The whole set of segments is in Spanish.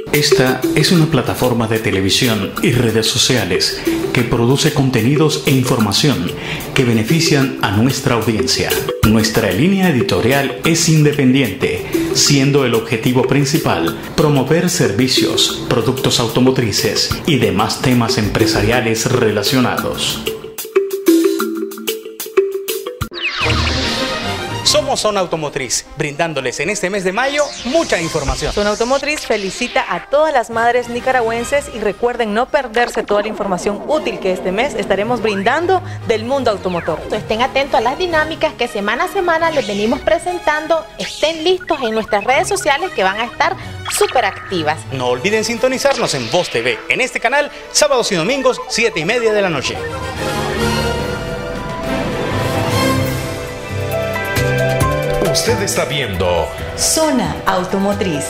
Esta es una plataforma de televisión y redes sociales que produce contenidos e información que benefician a nuestra audiencia. Nuestra línea editorial es independiente, siendo el objetivo principal promover servicios, productos automotrices y demás temas empresariales relacionados. Somos Zona Automotriz, brindándoles en este mes de mayo mucha información. Zona Automotriz felicita a todas las madres nicaragüenses y recuerden no perderse toda la información útil que este mes estaremos brindando del mundo automotor. Estén atentos a las dinámicas que semana a semana les venimos presentando. Estén listos en nuestras redes sociales que van a estar súper activas. No olviden sintonizarnos en Voz TV, en este canal, sábados y domingos, 7:30 de la noche. Usted está viendo Zona Automotriz.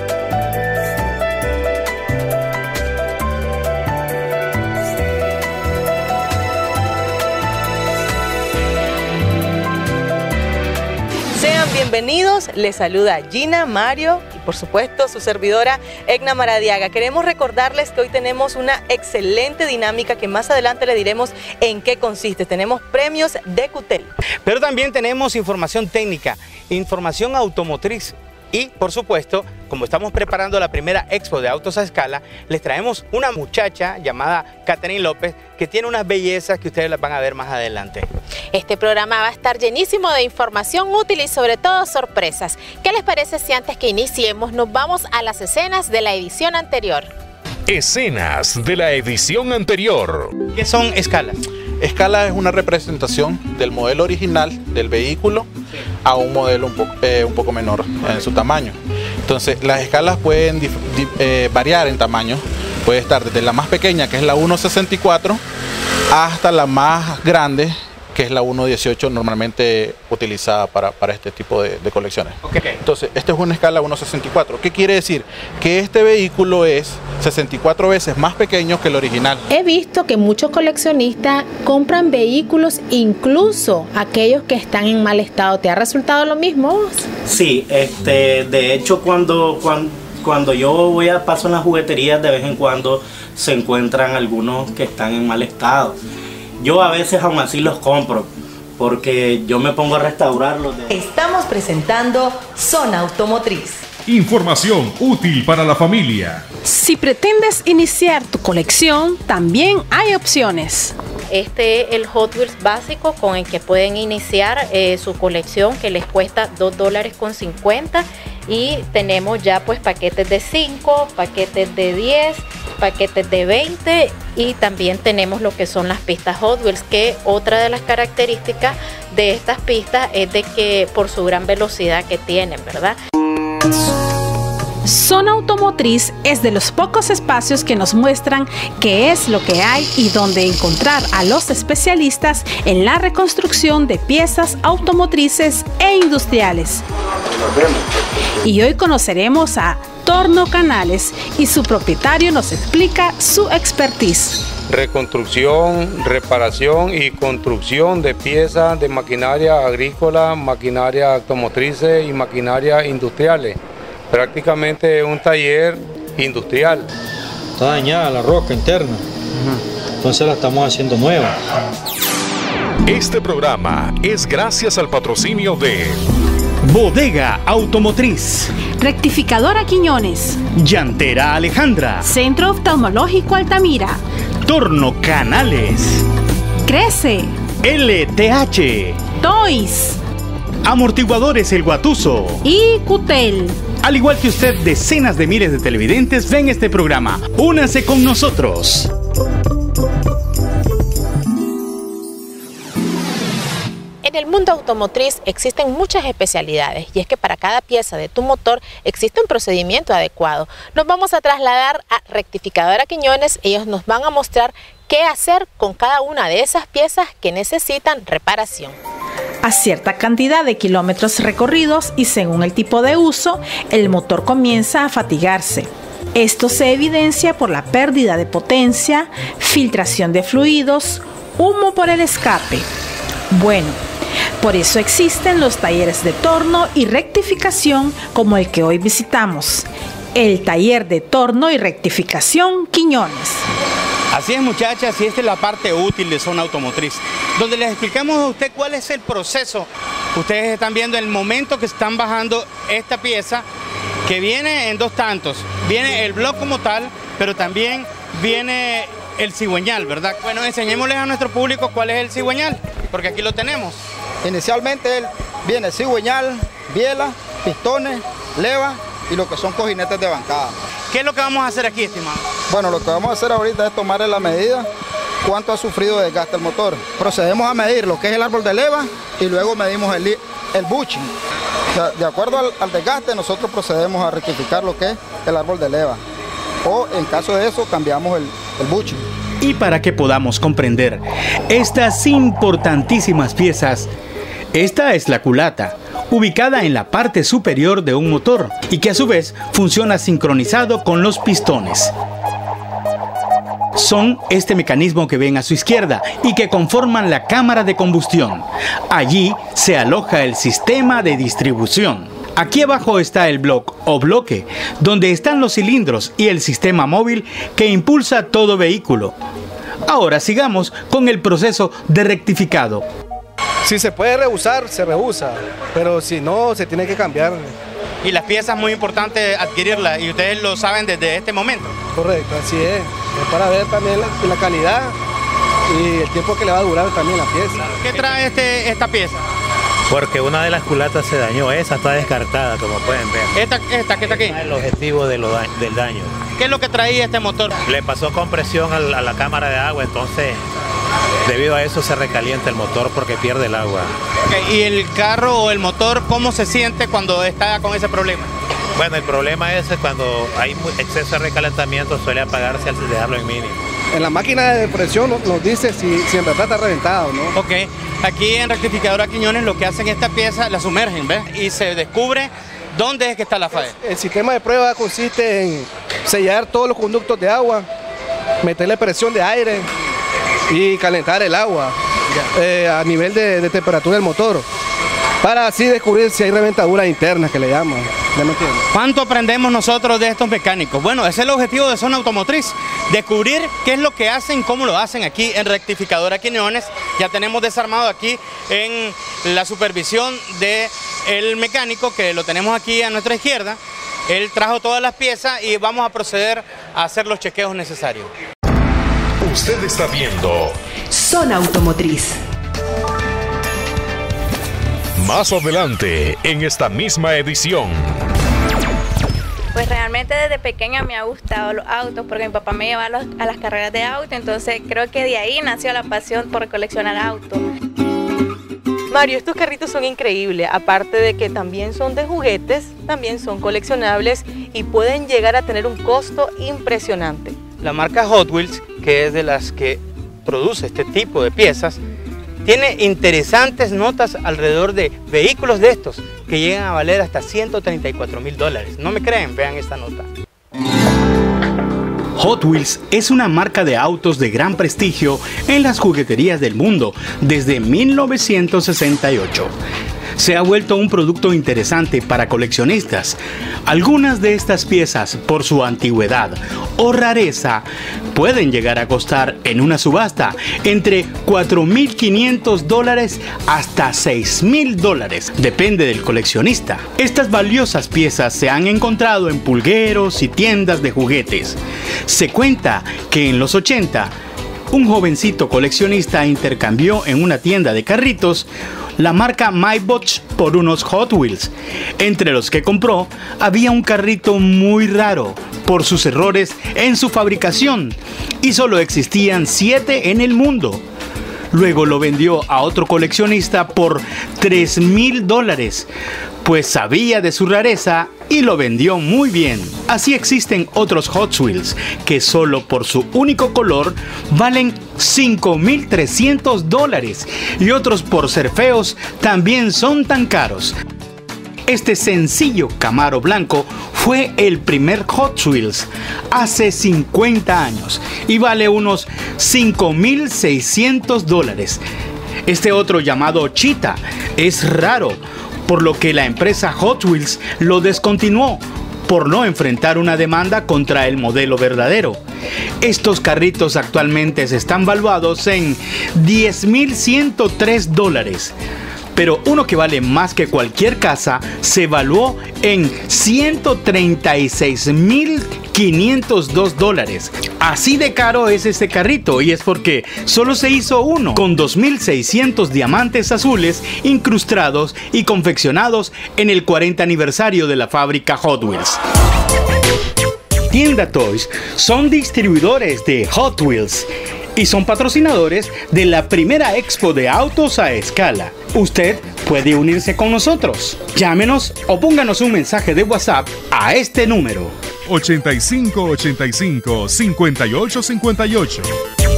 Sean bienvenidos, les saluda Gina, Mario y por supuesto su servidora Egna Maradiaga. Queremos recordarles que hoy tenemos una excelente dinámica que más adelante le diremos en qué consiste. Tenemos premios de Cutel. Pero también tenemos información técnica, información automotriz y, por supuesto, como estamos preparando la primera expo de autos a escala, les traemos una muchacha llamada Catherine López que tiene unas bellezas que ustedes las van a ver más adelante. Este programa va a estar llenísimo de información útil y sobre todo sorpresas. ¿Qué les parece si antes que iniciemos nos vamos a las escenas de la edición anterior? Escenas de la edición anterior. ¿Qué son escalas? Escala es una representación del modelo original del vehículo a un modelo un poco menor en su tamaño. Entonces, las escalas pueden variar en tamaño. Puede estar desde la más pequeña, que es la 1.64, hasta la más grande, que es la 1.18, normalmente utilizada para este tipo de colecciones. Okay. Entonces, esta es una escala 1.64. ¿Qué quiere decir? Que este vehículo es 64 veces más pequeño que el original. He visto que muchos coleccionistas compran vehículos, incluso aquellos que están en mal estado. ¿Te ha resultado lo mismo? Sí, de hecho cuando yo paso en las jugueterías, de vez en cuando se encuentran algunos que están en mal estado. Yo a veces aún así los compro porque yo me pongo a restaurarlos. Estamos presentando Zona Automotriz. Información útil para la familia. Si pretendes iniciar tu colección, también hay opciones. Este es el Hot Wheels básico con el que pueden iniciar su colección, que les cuesta $2.50, y tenemos ya pues paquetes de 5, paquetes de 10, paquetes de 20 y también tenemos lo que son las pistas Hot Wheels, que otra de las características de estas pistas es de que por su gran velocidad que tienen, ¿verdad? Zona Automotriz es de los pocos espacios que nos muestran qué es lo que hay y dónde encontrar a los especialistas en la reconstrucción de piezas automotrices e industriales. Y hoy conoceremos a Torno Canales y su propietario nos explica su expertise. Reconstrucción, reparación y construcción de piezas de maquinaria agrícola, maquinaria automotrices y maquinaria industriales. Prácticamente un taller industrial. Está dañada la roca interna, entonces la estamos haciendo nueva. Este programa es gracias al patrocinio de Bodega Automotriz, Rectificadora Quiñones, Llantera Alejandra, Centro Oftalmológico Altamira, Torno Canales, Crece, LTH, Toys, Amortiguadores El Guatuso y Cutel. Al igual que usted, decenas de miles de televidentes ven este programa. Únase con nosotros. En el mundo automotriz existen muchas especialidades y es que para cada pieza de tu motor existe un procedimiento adecuado. Nos vamos a trasladar a Rectificadora Quiñones. Ellos nos van a mostrar qué hacer con cada una de esas piezas que necesitan reparación. A cierta cantidad de kilómetros recorridos y según el tipo de uso, el motor comienza a fatigarse. Esto se evidencia por la pérdida de potencia, filtración de fluidos, humo por el escape. Bueno, por eso existen los talleres de torno y rectificación como el que hoy visitamos. El taller de torno y rectificación Quiñones. Así es, muchachas, y esta es la parte útil de Zona Automotriz, donde les explicamos a usted cuál es el proceso. Ustedes están viendo el momento que están bajando esta pieza, que viene en dos tantos. Viene el bloque como tal, pero también viene el cigüeñal, ¿verdad? Bueno, enseñémosles a nuestro público cuál es el cigüeñal, porque aquí lo tenemos. Inicialmente viene cigüeñal, biela, pistones, leva y lo que son cojinetes de bancada. ¿Qué es lo que vamos a hacer aquí, estimado? Bueno, lo que vamos a hacer ahorita es tomarle la medida cuánto ha sufrido de desgaste el motor. Procedemos a medir lo que es el árbol de leva y luego medimos el bushing. O sea, de acuerdo al desgaste, nosotros procedemos a rectificar lo que es el árbol de leva. O en caso de eso, cambiamos el bushing. Y para que podamos comprender estas importantísimas piezas, esta es la culata, ubicada en la parte superior de un motor y que a su vez funciona sincronizado con los pistones. Son este mecanismo que ven a su izquierda y que conforman la cámara de combustión. Allí se aloja el sistema de distribución. Aquí abajo está el bloque o bloque, donde están los cilindros y el sistema móvil que impulsa todo vehículo. Ahora sigamos con el proceso de rectificado. Si se puede reusar, se reusa, pero si no, se tiene que cambiar. Y las piezas es muy importante adquirirlas y ustedes lo saben desde este momento. Correcto, así es para ver también la calidad y el tiempo que le va a durar también la pieza. ¿Qué trae esta pieza? Porque una de las culatas se dañó, esa está descartada, como pueden ver. ¿Esta que está aquí? El objetivo del daño. ¿Qué es lo que traía este motor? Le pasó compresión a la cámara de agua, entonces debido a eso se recalienta el motor porque pierde el agua. Okay. ¿Y el carro o el motor cómo se siente cuando está con ese problema? Bueno, el problema es cuando hay exceso de recalentamiento suele apagarse al dejarlo en mínimo. En la máquina de presión nos dice si en verdad está reventado, ¿no? Ok, aquí en Rectificadora Quiñones lo que hacen esta pieza, la sumergen, ¿ves? Y se descubre dónde es que está la falla. El sistema de prueba consiste en sellar todos los conductos de agua, meterle presión de aire y calentar el agua a nivel de temperatura del motor, para así descubrir si hay reventaduras internas que le llaman. ¿Cuánto aprendemos nosotros de estos mecánicos? Bueno, ese es el objetivo de Zona Automotriz, descubrir qué es lo que hacen, cómo lo hacen aquí en Rectificadora Quiñones. Ya tenemos desarmado aquí en la supervisión del mecánico, que lo tenemos aquí a nuestra izquierda. Él trajo todas las piezas y vamos a proceder a hacer los chequeos necesarios. Usted está viendo Zona Automotriz. Más adelante en esta misma edición. Pues realmente desde pequeña me ha gustado los autos porque mi papá me lleva a las carreras de auto, entonces creo que de ahí nació la pasión por coleccionar autos. Mario, estos carritos son increíbles, aparte de que también son de juguetes, también son coleccionables y pueden llegar a tener un costo impresionante. La marca Hot Wheels, que es de las que produce este tipo de piezas, tiene interesantes notas alrededor de vehículos de estos que llegan a valer hasta $134,000. ¿No me creen? Vean esta nota. Hot Wheels es una marca de autos de gran prestigio en las jugueterías del mundo desde 1968. Se ha vuelto un producto interesante para coleccionistas. Algunas de estas piezas, por su antigüedad o rareza, pueden llegar a costar en una subasta entre $4,500 hasta $6,000, depende del coleccionista. Estas valiosas piezas se han encontrado en pulgueros y tiendas de juguetes. Se cuenta que en los 80, un jovencito coleccionista intercambió en una tienda de carritos la marca Maybach por unos Hot Wheels. Entre los que compró había un carrito muy raro por sus errores en su fabricación y solo existían 7 en el mundo. Luego lo vendió a otro coleccionista por $3,000, pues sabía de su rareza y lo vendió muy bien. Así existen otros Hot Wheels que solo por su único color valen $5,300 y otros por ser feos también son tan caros. Este sencillo Camaro blanco fue el primer Hot Wheels hace 50 años y vale unos $5,600. Este otro llamado Cheetah es raro, por lo que la empresa Hot Wheels lo descontinuó, por no enfrentar una demanda contra el modelo verdadero. Estos carritos actualmente están valuados en $10,103. Pero uno que vale más que cualquier casa se evaluó en $136,502. Así de caro es este carrito, y es porque solo se hizo uno, con 2,600 diamantes azules incrustados y confeccionados en el 40 aniversario de la fábrica Hot Wheels. Tienda Toys son distribuidores de Hot Wheels y son patrocinadores de la primera expo de autos a escala. Usted puede unirse con nosotros. Llámenos o pónganos un mensaje de WhatsApp a este número: 8585-5858.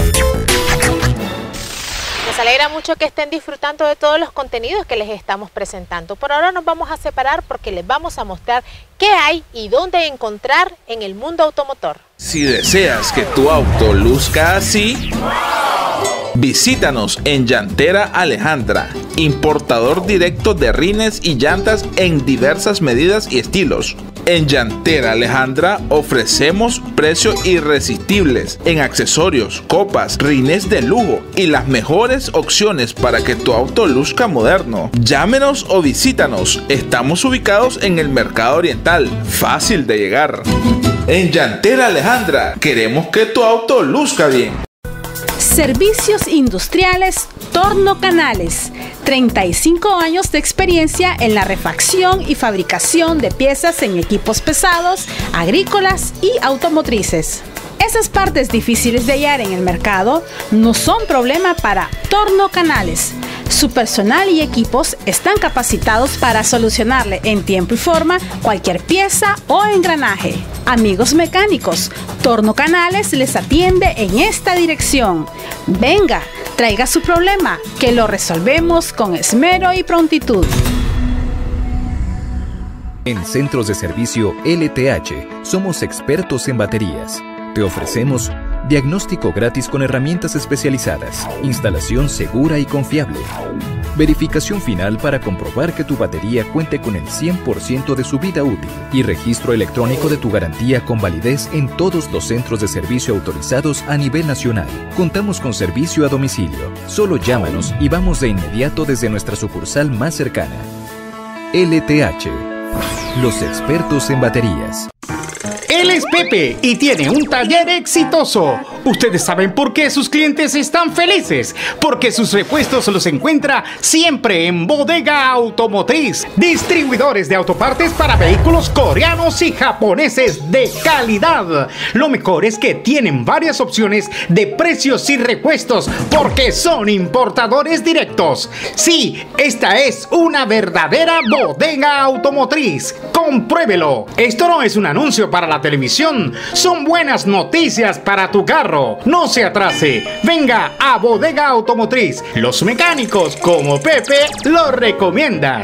Nos alegra mucho que estén disfrutando de todos los contenidos que les estamos presentando. Por ahora nos vamos a separar porque les vamos a mostrar qué hay y dónde encontrar en el mundo automotor. Si deseas que tu auto luzca así, visítanos en Llantera Alejandra, importador directo de rines y llantas en diversas medidas y estilos. En Llantera Alejandra ofrecemos precios irresistibles en accesorios, copas, rines de lujo y las mejores opciones para que tu auto luzca moderno. Llámenos o visítanos. Estamos ubicados en el Mercado Oriental, fácil de llegar. En Llantera Alejandra queremos que tu auto luzca bien. Servicios industriales Torno Canales. 35 años de experiencia en la refacción y fabricación de piezas en equipos pesados, agrícolas y automotrices. Esas partes difíciles de hallar en el mercado no son problema para Torno Canales. Su personal y equipos están capacitados para solucionarle en tiempo y forma cualquier pieza o engranaje. Amigos mecánicos, Torno Canales les atiende en esta dirección. Venga, traiga su problema, que lo resolvemos con esmero y prontitud. En Centros de Servicio LTH somos expertos en baterías. Te ofrecemos diagnóstico gratis con herramientas especializadas, instalación segura y confiable, verificación final para comprobar que tu batería cuente con el 100% de su vida útil y registro electrónico de tu garantía con validez en todos los centros de servicio autorizados a nivel nacional. Contamos con servicio a domicilio. Solo llámanos y vamos de inmediato desde nuestra sucursal más cercana. LTH, los expertos en baterías. Él es Pepe y tiene un taller exitoso. Ustedes saben por qué sus clientes están felices. Porque sus repuestos los encuentra siempre en Bodega Automotriz. Distribuidores de autopartes para vehículos coreanos y japoneses de calidad. Lo mejor es que tienen varias opciones de precios y repuestos porque son importadores directos. Sí, esta es una verdadera Bodega Automotriz. Compruébelo. Esto no es un anuncio para la televisión, son buenas noticias para tu carro. No se atrase, venga a Bodega Automotriz. Los mecánicos como Pepe lo recomiendan.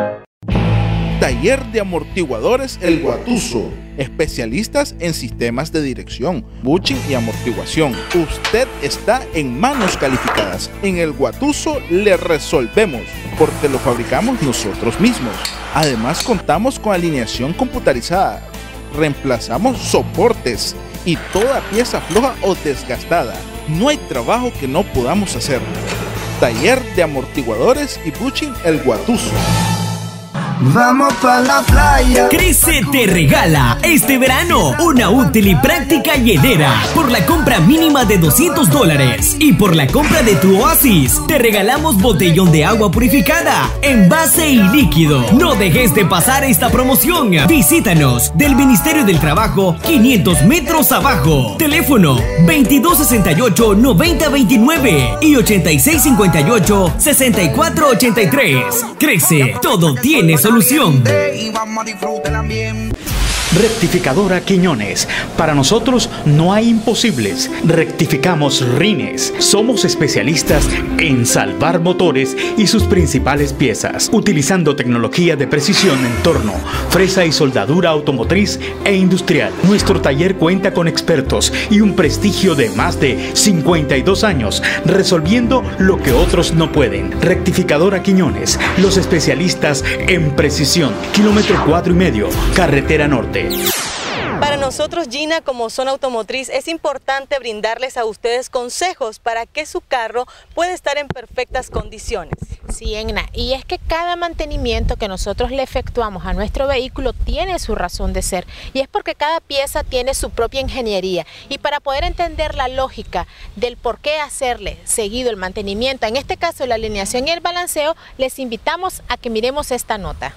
Taller de amortiguadores El Guatuso. Especialistas en sistemas de dirección, bushing y amortiguación. Usted está en manos calificadas. En El Guatuso le resolvemos porque lo fabricamos nosotros mismos. Además contamos con alineación computarizada. Reemplazamos soportes y toda pieza floja o desgastada. No hay trabajo que no podamos hacer. Taller de amortiguadores y bushing El Guatuso. Vamos pa' la playa. Crece te regala este verano una útil y práctica hielera por la compra mínima de $200 y por la compra de tu Oasis te regalamos botellón de agua purificada, envase y líquido. No dejes de pasar esta promoción. Visítanos del Ministerio del Trabajo 500 metros abajo. Teléfono 2268-9029 y 8658-6483. Crece, todo tiene solución. Rectificadora Quiñones. Para nosotros no hay imposibles. Rectificamos rines. Somos especialistas en salvar motores y sus principales piezas, utilizando tecnología de precisión en torno, fresa y soldadura automotriz e industrial. Nuestro taller cuenta con expertos y un prestigio de más de 52 años, resolviendo lo que otros no pueden. Rectificadora Quiñones, los especialistas en precisión. Kilómetro 4,5, carretera norte. importante. Para nosotros, Gina, como Zona Automotriz, es importante brindarles a ustedes consejos para que su carro pueda estar en perfectas condiciones. Sí, Egna, y es que cada mantenimiento que nosotros le efectuamos a nuestro vehículo tiene su razón de ser, y es porque cada pieza tiene su propia ingeniería, y para poder entender la lógica del por qué hacerle seguido el mantenimiento, en este caso la alineación y el balanceo, les invitamos a que miremos esta nota.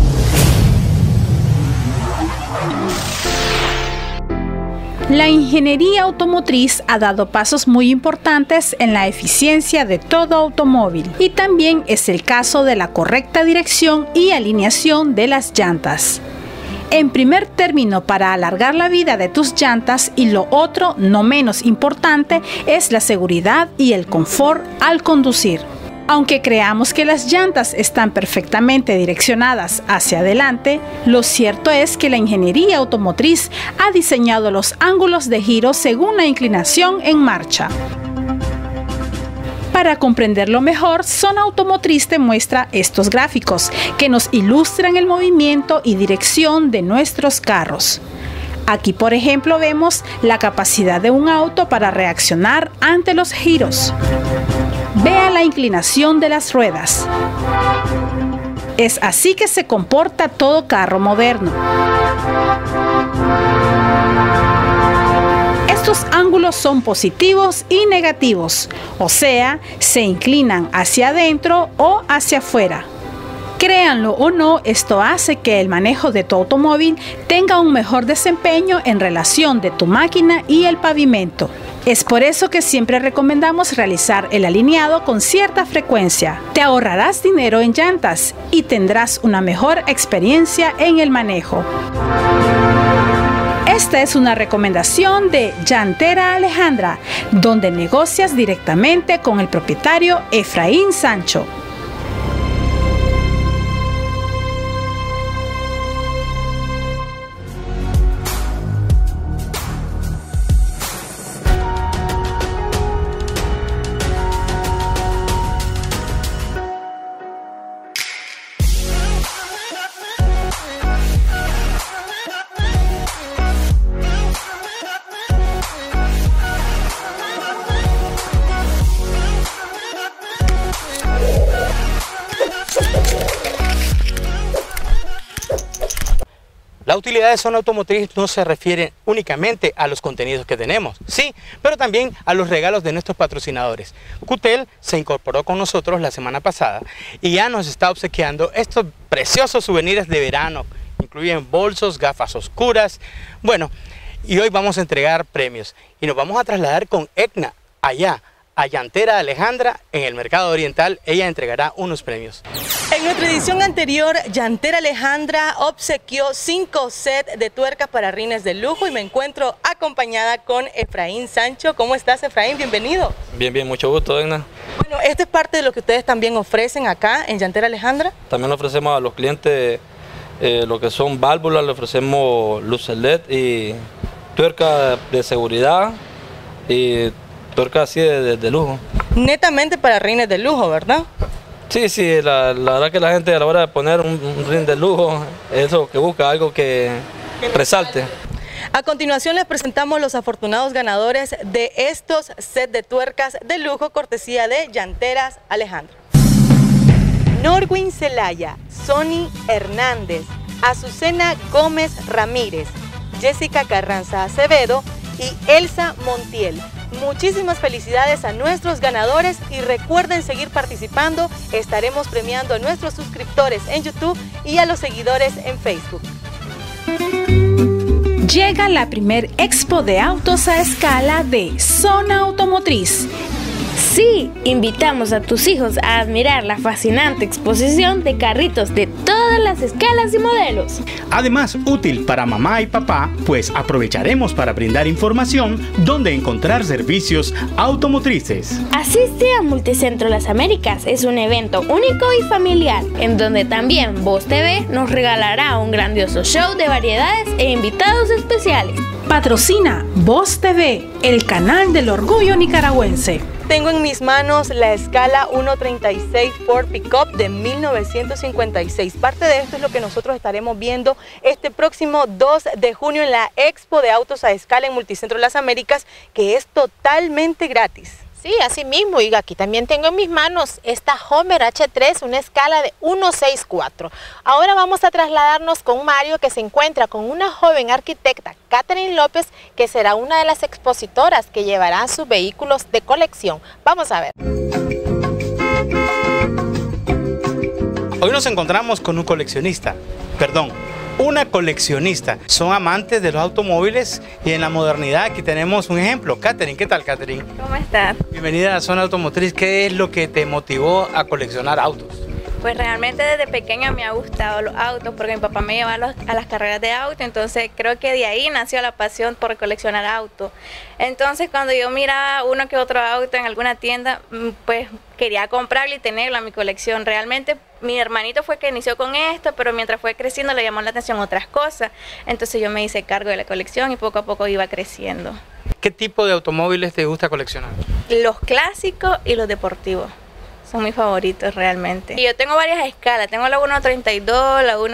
La ingeniería automotriz ha dado pasos muy importantes en la eficiencia de todo automóvil, y también es el caso de la correcta dirección y alineación de las llantas. En primer término, para alargar la vida de tus llantas, y lo otro no menos importante, es la seguridad y el confort al conducir. Aunque creamos que las llantas están perfectamente direccionadas hacia adelante, lo cierto es que la ingeniería automotriz ha diseñado los ángulos de giro según la inclinación en marcha. Para comprenderlo mejor, Zona Automotriz te muestra estos gráficos que nos ilustran el movimiento y dirección de nuestros carros. Aquí, por ejemplo, vemos la capacidad de un auto para reaccionar ante los giros. Vea la inclinación de las ruedas. Es así que se comporta todo carro moderno. Estos ángulos son positivos y negativos, o sea, se inclinan hacia adentro o hacia afuera. Créanlo o no, esto hace que el manejo de tu automóvil tenga un mejor desempeño en relación de tu máquina y el pavimento. Es por eso que siempre recomendamos realizar el alineado con cierta frecuencia. Te ahorrarás dinero en llantas y tendrás una mejor experiencia en el manejo. Esta es una recomendación de Llantera Alejandra, donde negocias directamente con el propietario Efraín Sancho. La utilidad de Zona Automotriz no se refiere únicamente a los contenidos que tenemos, sí, pero también a los regalos de nuestros patrocinadores. Cutel se incorporó con nosotros la semana pasada y ya nos está obsequiando estos preciosos souvenirs de verano. Incluyen bolsos, gafas oscuras. Bueno, y hoy vamos a entregar premios y nos vamos a trasladar con Egna allá a Llantera Alejandra en el Mercado Oriental. Ella entregará unos premios. En nuestra edición anterior, Llantera Alejandra obsequió 5 sets de tuercas para rines de lujo y me encuentro acompañada con Efraín Sancho. ¿Cómo estás, Efraín? Bienvenido. Bien, bien, mucho gusto, Egna. Bueno, esto es parte de lo que ustedes también ofrecen acá en Llantera Alejandra. También ofrecemos a los clientes lo que son válvulas, le ofrecemos luces LED y tuercas de seguridad y tuercas así de lujo. Netamente para rines de lujo, ¿verdad? Sí, sí, la verdad que la gente a la hora de poner un rin de lujo, es lo que busca, algo que resalte. A continuación les presentamos los afortunados ganadores de estos sets de tuercas de lujo cortesía de Llanteras Alejandra. Norwin Celaya, Sony Hernández, Azucena Gómez Ramírez, Jessica Carranza Acevedo y Elsa Montiel. Muchísimas felicidades a nuestros ganadores y recuerden seguir participando. Estaremos premiando a nuestros suscriptores en YouTube y a los seguidores en Facebook. Llega la primer expo de autos a escala de Zona Automotriz. Sí, invitamos a tus hijos a admirar la fascinante exposición de carritos de todas las escalas y modelos. Además, útil para mamá y papá, pues aprovecharemos para brindar información donde encontrar servicios automotrices. Asiste a Multicentro Las Américas, es un evento único y familiar, en donde también Voz TV nos regalará un grandioso show de variedades e invitados especiales. Patrocina Voz TV, el canal del orgullo nicaragüense. Tengo en mis manos la escala 136 Ford Pickup de 1956. Parte de esto es lo que nosotros estaremos viendo este próximo 2 de junio en la Expo de Autos a Escala en Multicentro Las Américas, que es totalmente gratis. Sí, así mismo, y aquí también tengo en mis manos esta Homer H3, una escala de 164. Ahora vamos a trasladarnos con Mario, que se encuentra con una joven arquitecta, Catherine López, que será una de las expositoras que llevará sus vehículos de colección. Vamos a ver. Hoy nos encontramos con una coleccionista. Son amantes de los automóviles y en la modernidad aquí tenemos un ejemplo. Catherine, ¿qué tal, Catherine? ¿Cómo estás? Bienvenida a Zona Automotriz. ¿Qué es lo que te motivó a coleccionar autos? Pues realmente desde pequeña me ha gustado los autos porque mi papá me lleva a las carreras de auto, entonces creo que de ahí nació la pasión por coleccionar autos. Entonces cuando yo miraba uno que otro auto en alguna tienda, pues quería comprarlo y tenerlo en mi colección. Realmente mi hermanito fue que inició con esto, pero mientras fue creciendo le llamó la atención otras cosas. Entonces yo me hice cargo de la colección y poco a poco iba creciendo. ¿Qué tipo de automóviles te gusta coleccionar? Los clásicos y los deportivos. Son mis favoritos realmente. Y yo tengo varias escalas, tengo la 1.32, la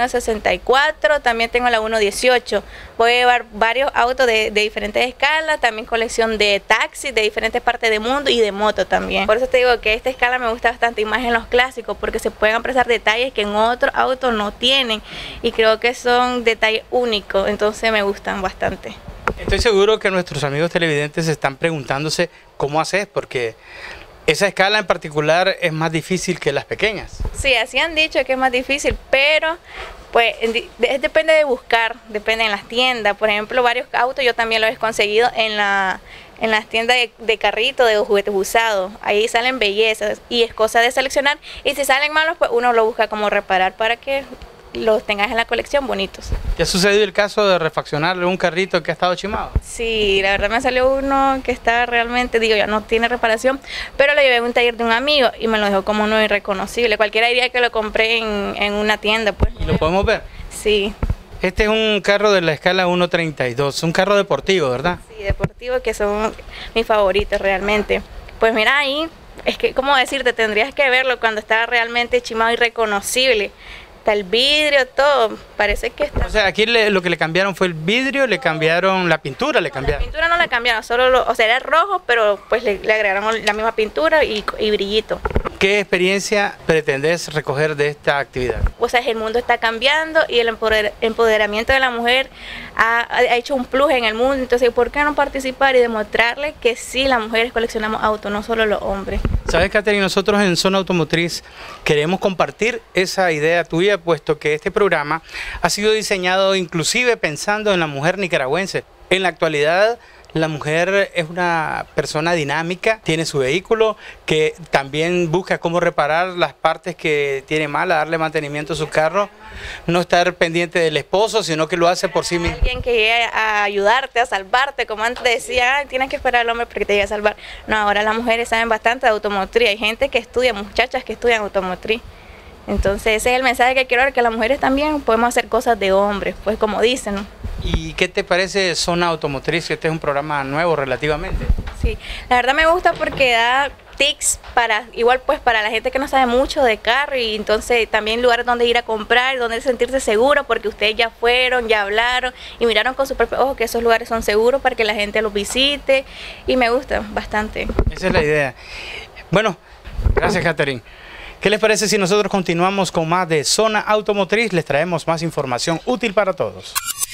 1.64, también tengo la 1.18. Voy a llevar varios autos de diferentes escalas, también colección de taxis de diferentes partes del mundo y de moto también. Por eso te digo que esta escala me gusta bastante y más en los clásicos, porque se pueden apreciar detalles que en otros autos no tienen y creo que son detalles únicos, entonces me gustan bastante. Estoy seguro que nuestros amigos televidentes están preguntándose cómo haces, porque esa escala en particular es más difícil que las pequeñas. Sí, así han dicho que es más difícil, pero pues depende de buscar, depende en las tiendas. Por ejemplo, varios autos yo también los he conseguido en las tiendas de carrito, de juguetes usados. Ahí salen bellezas y es cosa de seleccionar. Y si salen malos, pues uno lo busca como reparar para que los tengas en la colección bonitos. ¿Te ha sucedido el caso de refaccionarle un carrito que ha estado chimado? Sí, la verdad me salió uno que está realmente, digo, ya no tiene reparación, pero lo llevé a un taller de un amigo y me lo dejó como uno irreconocible. Cualquiera diría que lo compré en una tienda, pues. ¿Y lo podemos ver? Sí. Este es un carro de la escala 1.32, un carro deportivo, ¿verdad? Sí, deportivo, que son mis favoritos realmente. Pues mira ahí, es que, ¿cómo decirte? Tendrías que verlo cuando está realmente chimado y reconocible. Está el vidrio, todo, parece que está... O sea, aquí lo que le cambiaron fue el vidrio, le cambiaron la pintura, le cambiaron. La pintura no la cambiaron, solo o sea, era rojo, pero pues le agregaron la misma pintura y brillito. ¿Qué experiencia pretendes recoger de esta actividad? O sea, el mundo está cambiando y el empoderamiento de la mujer ha hecho un plus en el mundo, entonces ¿por qué no participar y demostrarle que sí, las mujeres coleccionamos autos, no solo los hombres? ¿Sabes, Catherine? Nosotros en Zona Automotriz queremos compartir esa idea tuya, puesto que este programa ha sido diseñado inclusive pensando en la mujer nicaragüense. En la actualidad, la mujer es una persona dinámica, tiene su vehículo, que también busca cómo reparar las partes que tiene mal, a darle mantenimiento a su carro, no estar pendiente del esposo, sino que lo hace por sí mismo. Alguien que llegue a ayudarte, a salvarte, como antes decía, tienes que esperar al hombre para que te llegue a salvar. No, ahora las mujeres saben bastante de automotriz, hay gente que estudia, muchachas que estudian automotriz. Entonces ese es el mensaje que quiero dar, que las mujeres también podemos hacer cosas de hombres, pues como dicen, ¿no? ¿Y qué te parece Zona Automotriz? Este es un programa nuevo relativamente. Sí, la verdad me gusta porque da tips para, igual pues para la gente que no sabe mucho de carro y entonces también lugares donde ir a comprar, donde sentirse seguro, porque ustedes ya fueron, ya hablaron y miraron con su propio ojo que esos lugares son seguros para que la gente los visite y me gusta bastante. Esa es la idea. Bueno, gracias, Catherine. ¿Qué les parece si nosotros continuamos con más de Zona Automotriz? Les traemos más información útil para todos.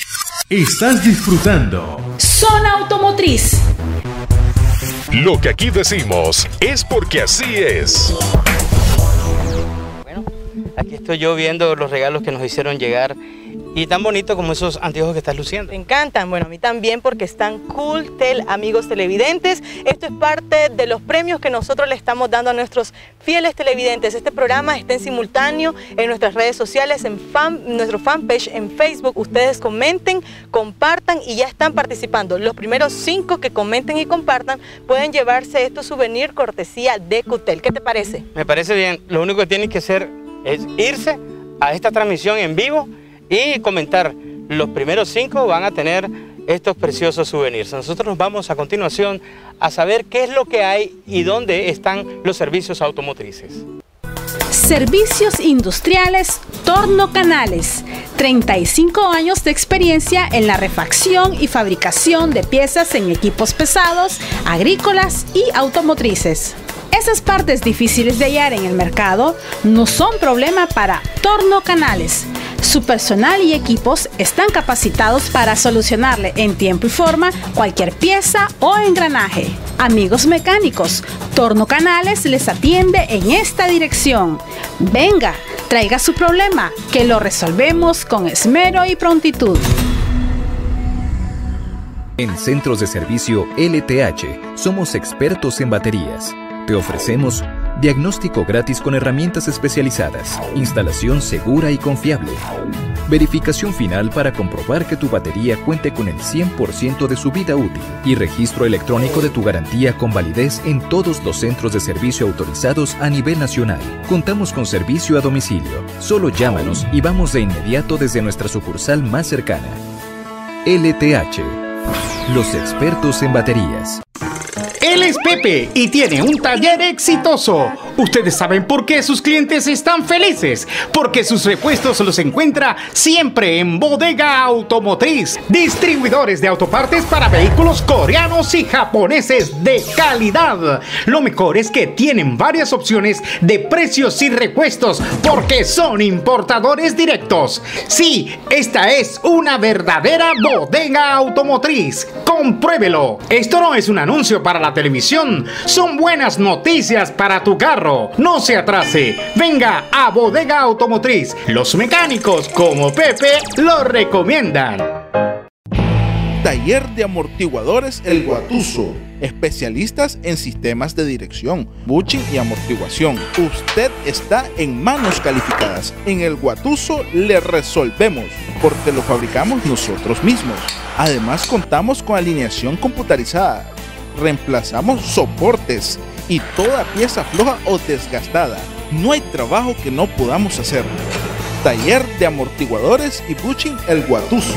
Estás disfrutando Zona Automotriz. Lo que aquí decimos es porque así es. Bueno, aquí estoy yo viendo los regalos que nos hicieron llegar. Y tan bonito como esos anteojos que estás luciendo. Me encantan, bueno, a mí también porque están cool, amigos televidentes. Esto es parte de los premios que nosotros le estamos dando a nuestros fieles televidentes. Este programa está en simultáneo en nuestras redes sociales, en nuestro fanpage en Facebook. Ustedes comenten, compartan y ya están participando. Los primeros 5 que comenten y compartan pueden llevarse estos souvenirs cortesía de Cutel. ¿Qué te parece? Me parece bien. Lo único que tienen que hacer es irse a esta transmisión en vivo y comentar. Los primeros 5 van a tener estos preciosos souvenirs. Nosotros nos vamos a continuación a saber qué es lo que hay y dónde están los servicios automotrices. Servicios industriales Torno Canales. 35 años de experiencia en la refacción y fabricación de piezas en equipos pesados, agrícolas y automotrices. Esas partes difíciles de hallar en el mercado no son problema para Torno Canales. Su personal y equipos están capacitados para solucionarle en tiempo y forma cualquier pieza o engranaje. Amigos mecánicos, Torno Canales les atiende en esta dirección. Venga, traiga su problema, que lo resolvemos con esmero y prontitud. En Centros de Servicio LTH somos expertos en baterías. Te ofrecemos diagnóstico gratis con herramientas especializadas, instalación segura y confiable, verificación final para comprobar que tu batería cuente con el 100% de su vida útil y registro electrónico de tu garantía con validez en todos los centros de servicio autorizados a nivel nacional. Contamos con servicio a domicilio. Solo llámanos y vamos de inmediato desde nuestra sucursal más cercana. LTH, los expertos en baterías. Él es Pepe y tiene un taller exitoso. Ustedes saben por qué sus clientes están felices. Porque sus repuestos los encuentra siempre en Bodega Automotriz. Distribuidores de autopartes para vehículos coreanos y japoneses de calidad. Lo mejor es que tienen varias opciones de precios y repuestos porque son importadores directos. Sí, esta es una verdadera Bodega Automotriz. Compruébelo. Esto no es un anuncio para la televisión, son buenas noticias para tu carro. No se atrase, venga a Bodega Automotriz. Los mecánicos como Pepe lo recomiendan. Taller de amortiguadores El Guatuso. Especialistas en sistemas de dirección, bushing y amortiguación. Usted está en manos calificadas. En El Guatuso le resolvemos porque lo fabricamos nosotros mismos. Además contamos con alineación computarizada. Reemplazamos soportes y toda pieza floja o desgastada. No hay trabajo que no podamos hacer. Taller de amortiguadores y bushing El Guatuso.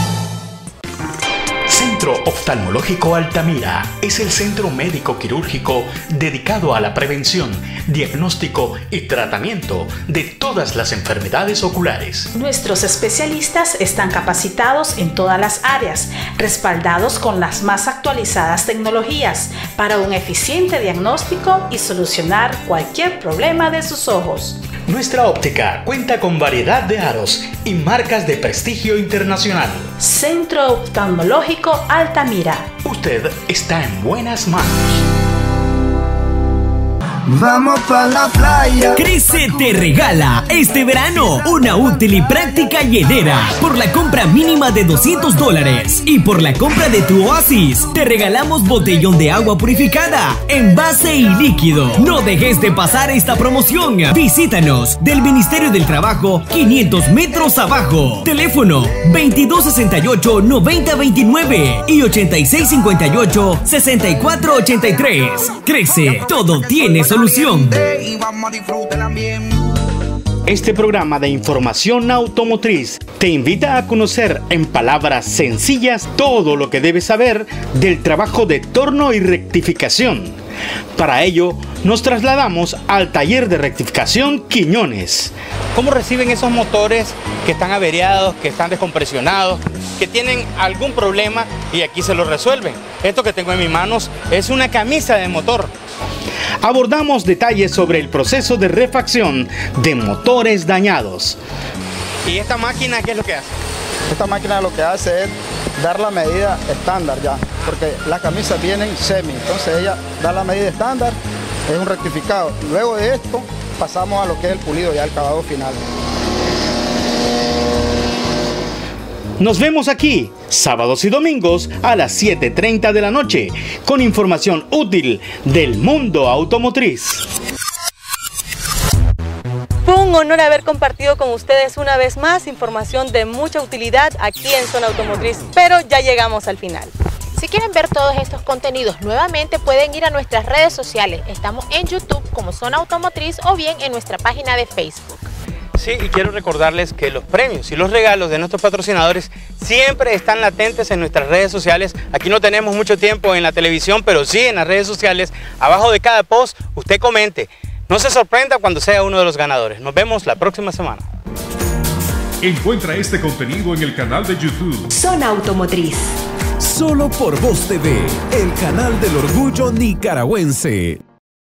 Centro Oftalmológico Altamira es el centro médico quirúrgico dedicado a la prevención, diagnóstico y tratamiento de todas las enfermedades oculares. Nuestros especialistas están capacitados en todas las áreas, respaldados con las más actualizadas tecnologías para un eficiente diagnóstico y solucionar cualquier problema de sus ojos. Nuestra óptica cuenta con variedad de aros y marcas de prestigio internacional. Centro Oftalmológico Altamira. Usted está en buenas manos. Vamos pa' la playa. Crece te regala este verano una útil y práctica hielera por la compra mínima de $200 y por la compra de tu Oasis te regalamos botellón de agua purificada, envase y líquido. No dejes de pasar esta promoción. Visítanos del Ministerio del Trabajo 500 metros abajo. Teléfono 2268-9029 y 8658-6483. Crece, todo tiene solución. Este programa de información automotriz te invita a conocer en palabras sencillas todo lo que debes saber del trabajo de torno y rectificación. Para ello, nos trasladamos al taller de rectificación Quiñones. ¿Cómo reciben esos motores que están averiados, que están descompresionados, que tienen algún problema y aquí se lo resuelven? Esto que tengo en mis manos es una camisa de motor. Abordamos detalles sobre el proceso de refacción de motores dañados. ¿Y esta máquina qué es lo que hace? Esta máquina lo que hace es dar la medida estándar ya, porque las camisas vienen semi, entonces ella da la medida estándar, es un rectificado. Luego de esto pasamos a lo que es el pulido, ya el acabado final. Nos vemos aquí, sábados y domingos a las 7:30 de la noche, con información útil del mundo automotriz. Fue un honor haber compartido con ustedes una vez más información de mucha utilidad aquí en Zona Automotriz, pero ya llegamos al final. Si quieren ver todos estos contenidos nuevamente, pueden ir a nuestras redes sociales. Estamos en YouTube como Zona Automotriz o bien en nuestra página de Facebook. Sí, y quiero recordarles que los premios y los regalos de nuestros patrocinadores siempre están latentes en nuestras redes sociales. Aquí no tenemos mucho tiempo en la televisión, pero sí en las redes sociales. Abajo de cada post, usted comente. No se sorprenda cuando sea uno de los ganadores. Nos vemos la próxima semana. Encuentra este contenido en el canal de YouTube Zona Automotriz. Solo por Voz TV, el canal del orgullo nicaragüense.